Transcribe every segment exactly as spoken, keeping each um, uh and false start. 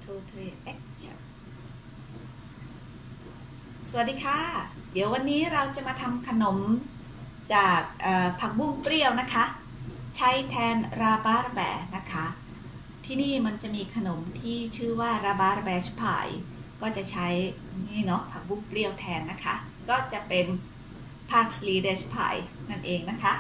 two three action สวัสดีค่ะเดี๋ยววันนี้เราจะมาทำขนมจากผักบุ้งเปรี้ยวนะคะใช้แทนราบาร์แบร์นะคะที่นี่มันจะมีขนมที่ชื่อว่าราบาร์แบร์พายก็จะใช้นี่เนาะผักบุ้งเปรี้ยวแทนนะคะก็จะเป็นพาร์คลีเดชพายนั่นเองนะคะ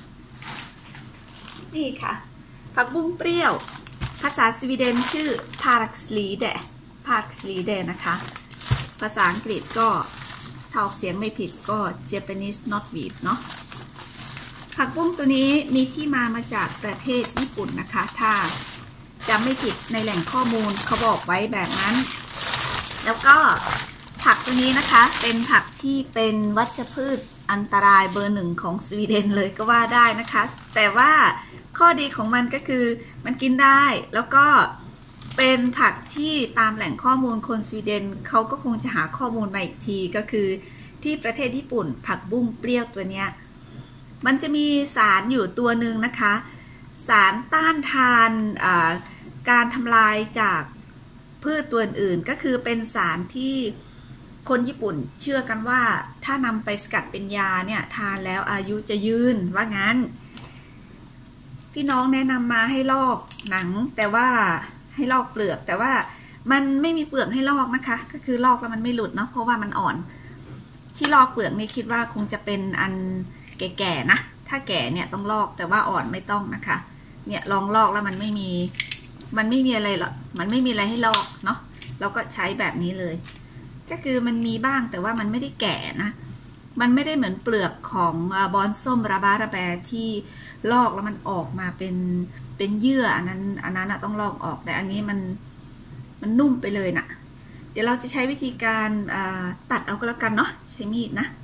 นี่ค่ะผักบุ้งเปรี้ยวภาษาสวีเดนชื่อ Parkslide Parkslide นะคะภาษาอังกฤษก็ถ้าออกเสียงไม่ผิดก็ Japanese knotweed เนาะผักบุ้งตัวนี้มีที่มามาจากประเทศญี่ปุ่นนะคะถ้าจำไม่ผิดในแหล่งข้อมูลเขาบอกไว้แบบนั้นแล้วก็ผักตัวนี้นะคะเป็นผักที่เป็นวัชพืชอันตรายเบอร์หนึ่งของสวีเดนเลยก็ว่าได้นะคะแต่ว่าข้อดีของมันก็คือมันกินได้แล้วก็เป็นผักที่ตามแหล่งข้อมูลคนสวีเดนเขาก็คงจะหาข้อมูลมาอีกทีก็คือที่ประเทศญี่ปุ่นผักบุ้งเปรี้ยวตัวเนี้ยมันจะมีสารอยู่ตัวหนึ่งนะคะสารต้านทานการทำลายจากพืชตัวอื่นก็คือเป็นสารที่คนญี่ปุ่นเชื่อกันว่าถ้านำไปสกัดเป็นยาเนี่ยทานแล้วอายุจะยืนว่างั้นพี่น้องแนะนำมาให้ลอกหนังแต่ว่าให้ลอกเปลือกแต่ว่ามันไม่มีเปลือกให้ลอกนะคะก็คือลอกแล้วมันไม่หลุดเนาะเพราะว่ามันอ่อนที่ลอกเปลือกนี่คิดว่าคงจะเป็นอันแก่ๆนะถ้าแก่เนี่ยต้องลอกแต่ว่าอ่อนไม่ต้องนะคะเนี่ยลองลอกแล้วมันไม่มีมันไม่มีอะไรหรอกมันไม่มีอะไรให้ลอกเนาะเราก็ใช้แบบนี้เลยก็คือมันมีบ้างแต่ว่ามันไม่ได้แก่นะมันไม่ได้เหมือนเปลือกของบอนส้มราบาราแบร์ที่ลอกแล้วมันออกมาเป็นเป็นเยื่ออันนั้นอันนั้นอะต้องลอกออกแต่อันนี้มันมันนุ่มไปเลยนะเดี๋ยวเราจะใช้วิธีการตัดเอาก็แล้วกันเนาะใช้มีดนะ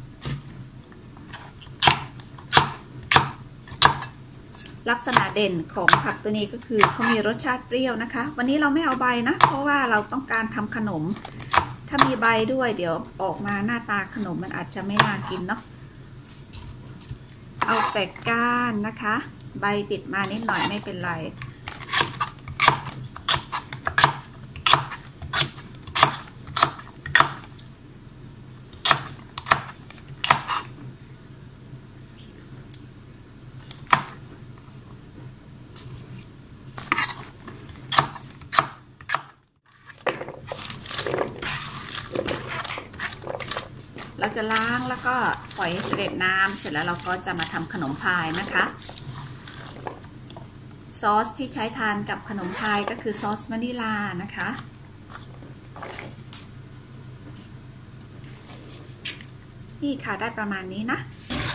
ลักษณะเด่นของผักตัวนี้ก็คือเขามีรสชาติเปรี้ยวนะคะวันนี้เราไม่เอาใบนะเพราะว่าเราต้องการทำขนมถ้ามีใบด้วยเดี๋ยวออกมาหน้าตาขนมมันอาจจะไม่น่ากินเนาะเอาแต่ก้านนะคะใบติดมานิดหน่อยไม่เป็นไรเราจะล้างแล้วก็ปล่อยให้เสด็จน้ำเสร็จแล้วเราก็จะมาทำขนมพายนะคะซอสที่ใช้ทานกับขนมพายก็คือซอสวานิลานะคะนี่ค่ะได้ประมาณนี้นะ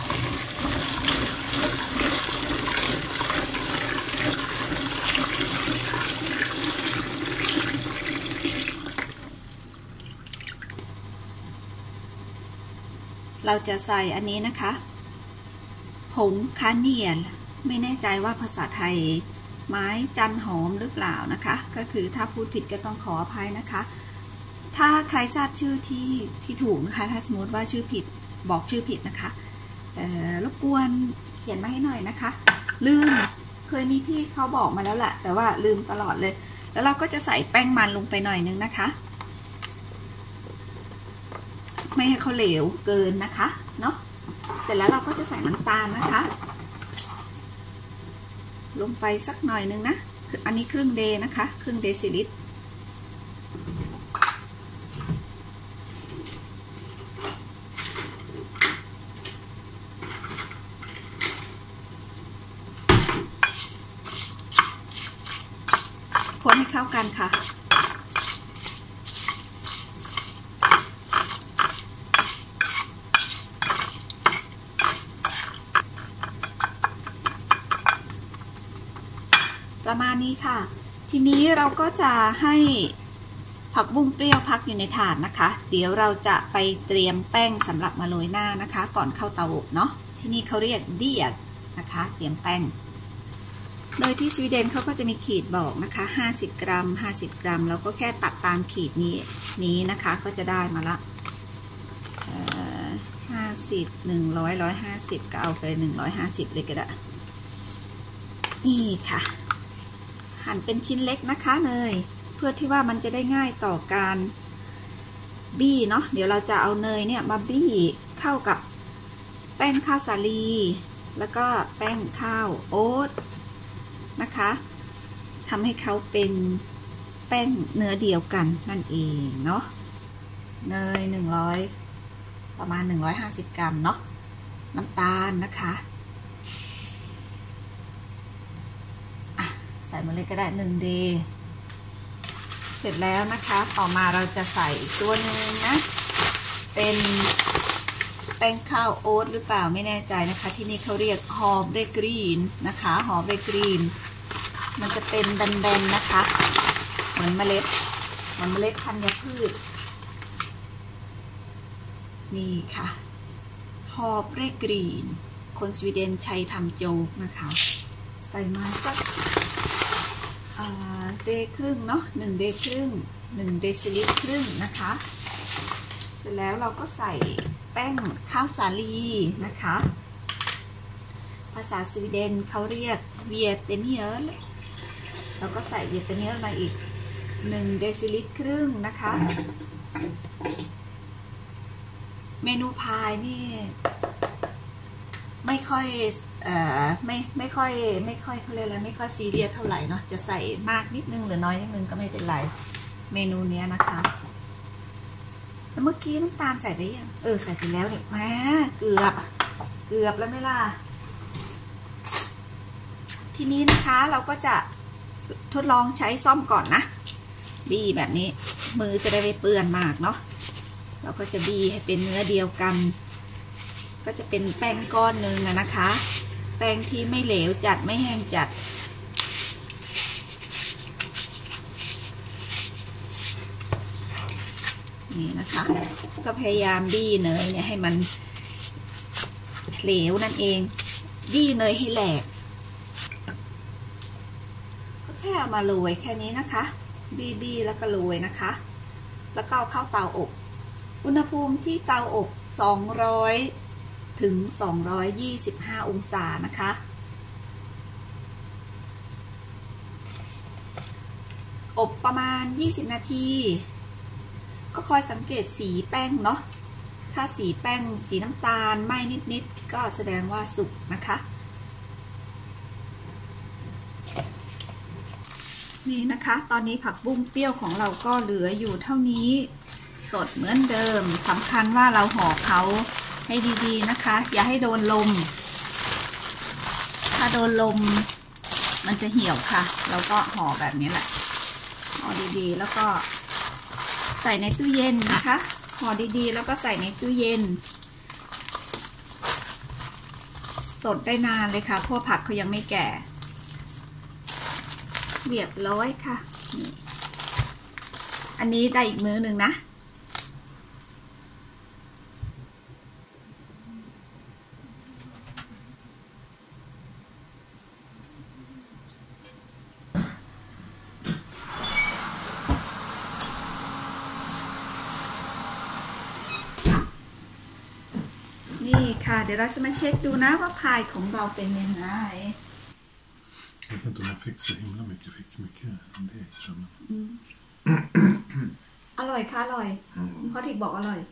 เราจะใส่อันนี้นะคะผงคาเนียลไม่แน่ใจว่าภาษาไทยไม้จันหอมหรือเปล่านะคะก็คือถ้าพูดผิดก็ต้องขออภัยนะคะถ้าใครทราบชื่อที่ที่ถูกนะคะถ้าสมมติว่าชื่อผิดบอกชื่อผิดนะคะรบกวนเขียนมาให้หน่อยนะคะลืมเคยมีพี่เขาบอกมาแล้วแหละแต่ว่าลืมตลอดเลยแล้วเราก็จะใส่แป้งมันลงไปหน่อยนึงนะคะไม่ให้เขาเหลวเกินนะคะเนาะเสร็จแล้วเราก็จะใส่น้ำตาลนะคะลงไปสักหน่อยนึงนะอันนี้ครึ่งเดนะคะครึ่งเดซิลิตรคนให้เข้ากันค่ะประมาณนี้ค่ะทีนี้เราก็จะให้ผักบุ้งเปรี้ยวพักอยู่ในถาดนะคะเดี๋ยวเราจะไปเตรียมแป้งสำหรับมาโรยหน้านะคะก่อนเข้าเตาอบเนาะที่นี่เขาเรียกเดียดนะคะเตรียมแป้งโดยที่สวีเดนเขาก็จะมีขีดบอกนะคะห้าสิบกรัมห้าสิบกรัมเราก็แค่ตัดตามขีดนี้นี้นะคะก็จะได้มาละห้าสิบ หนึ่งร้อย หนึ่งร้อยห้าสิบก็เอาไปหนึ่งร้อยห้าสิบเลยก็ได้นี่ค่ะ หั่นเป็นชิ้นเล็กนะคะเนยเพื่อที่ว่ามันจะได้ง่ายต่อการบี้เนาะเดี๋ยวเราจะเอาเนยเนี่ยมาบี้เข้ากับแป้งข้าวสาลีแล้วก็แป้งข้าวโอ๊ตนะคะทำให้เขาเป็นแป้งเนื้อเดียวกันนั่นเองเนาะเนยหนึ่งร้อยประมาณหนึ่งร้อยห้าสิบกรัมเนาะน้ำตาลนะคะอ่ะใส่มาเลยก็ได้หนึ่งเดย์เสร็จแล้วนะคะต่อมาเราจะใส่อีกตัวหนึ่งนะเป็นแป้งข้าวโอ๊ตหรือเปล่าไม่แน่ใจนะคะที่นี่เขาเรียกฮอร์เบกรีนนะคะฮอร์เบกรีนมันจะเป็นแบนๆนะคะเหมือนเมล็ดเหมือนเมล็ดธัญพืชนี่ค่ะฮอร์เบกรีนคนสวีเดนใช้ทำโจ๊กนะคะใส่มาสักเดย์ครึ่งเนาะหนึ่งเดย์ครึ่งหนึ่งเดซิลิตรครึ่งนะคะเสร็จแล้วเราก็ใส่แป้งข้าวสาลีนะคะภาษาสวีเดนเขาเรียกเวียเตเมียลเราก็ใส่เวียเตเมียลมาอีกหนึ่งเดซิลิตรครึ่งนะคะเมนูพายนี่ไม่ค่อยเอ่อไม่ไม่ค่อยไม่ค่อยเขาเรียกอะไรไม่ค่อยซีเรียสเท่าไหร่เนาะจะใส่มากนิดนึงหรือน้อยนิดนึงก็ไม่เป็นไรเมนูนี้นะคะแล้วเมื่อกี้น้ำตาลใส่ได้ยังเออใส่ไปแล้วเนี่ยแหมเกือบเกือบแล้วไม่ล่ะทีนี้นะคะเราก็จะทดลองใช้ซ่อมก่อนนะบี้แบบนี้มือจะได้ไม่เปื้อนมากเนาะเราก็จะบี้ให้เป็นเนื้อเดียวกันก็จะเป็นแป้งก้อนหนึ่งนะคะแป้งที่ไม่เหลวจัดไม่แห้งจัดนี่นะคะก็พยายามบี้เนยเนี่ยให้มันเหลวนั่นเองบี้เนยให้แหลกก็แค่เอามาโรยแค่นี้นะคะบี้บี้แล้วก็โรยนะคะแล้วก็เอาเข้าเตาอบอุณหภูมิที่เตาอบสองร้อยถึงสองร้อยยี่สิบห้าองศานะคะอบประมาณยี่สิบนาทีก็คอยสังเกตสีแป้งเนาะถ้าสีแป้งสีน้ำตาลไหม้นิดๆก็แสดงว่าสุกนะคะนี่นะคะตอนนี้ผักบุ้งเปรี้ยวของเราก็เหลืออยู่เท่านี้สดเหมือนเดิมสำคัญว่าเราห่อเขาให้ดีๆนะคะอย่าให้โดนลมถ้าโดนลมมันจะเหี่ยวค่ะเราก็ห่อแบบนี้แหละห่อดีๆแล้วก็ใส่ในตู้เย็นนะคะห่อดีๆแล้วก็ใส่ในตู้เย็นสดได้นานเลยค่ะเพราะผักเขายังไม่แก่เรียบร้อยค่ะนี่อันนี้ได้อีกมื้อหนึ่งนะนี่ค่ะเดี๋ยวเราจะมาเช็คดูนะว่าพายของเราเป็นยังไง Jag vet inte om jag fick så himla mycket, fick mycket deg så men... อร่อยค่ะอร่อยคุณพ่อทิกบอกอร่อย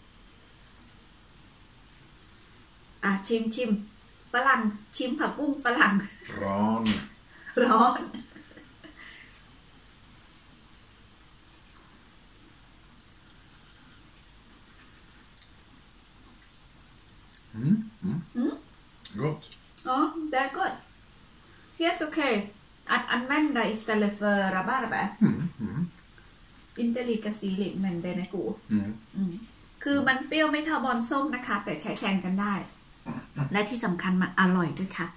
อ่ะชิมชิมฝรั่งชิมผักบุ้งฝรั่ง Ran ร้อน Mm, mm. Mm. Gott. Ja, det är gott. Helt okej att använda istället för rabarber. Mm, mm. Inte lika syrligt men den är god. Mm. Mm. คือมันเปรี้ยวไม่เท่าบอนส้มนะคะแต่ใช้แทนกันได้และที่สำคัญมันอร่อยด้วยค่ะ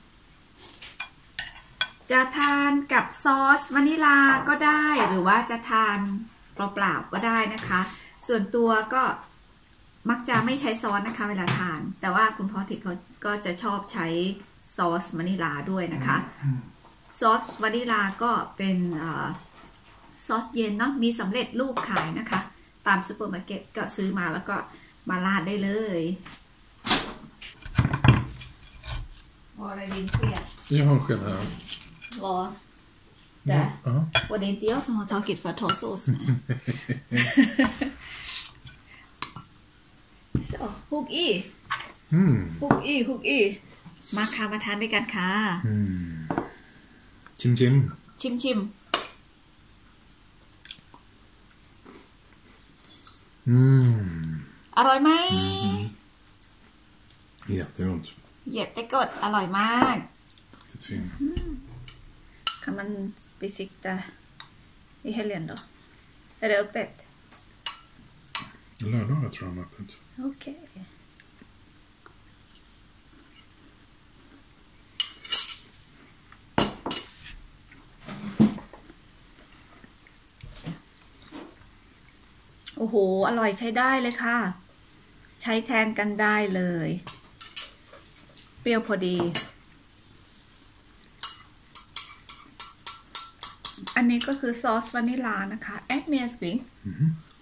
จะทานกับซอสวานิลาก็ได้หรือว่าจะทานเปล่าๆก็ได้นะคะส่วนตัวก็มักจะไม่ใช้ซอสนะคะเวลาทานแต่ว่าคุณพ่อทิกเขาก็จะชอบใช้ซอสวานิลาด้วยนะคะซอสวานิลาก็เป็นซอสเย็นเนาะมีสำเร็จรูปขายนะคะตามซูเปอร์มาร์เก็ตก็ซื้อมาแล้วก็มาราดได้เลยวอร์ดินเครียด Jag har en sked här. วอ där. Ja. Och det är inte jag som har tagit för att ta sås med. Så, hugg i. Mm. Hugg i, hugg i. มาค่ะมาทานด้วยกันค่ะ Mm. Chim chim. ชิมชิม Mm. อร่อยไหม Jättegott. เหยียดแต่กดอร่อยมาก Riktigt fin. Kan man besikta i helgen då? Är det öppet? Lördagar tror jag de är öppet. Okej. Okay.โอ้โหอร่อยใช้ได้เลยค่ะใช้แทนกันได้เลยเปรี้ยวพอดีอันนี้ก็คือซอสวานิลานะคะแอดเมียสกริง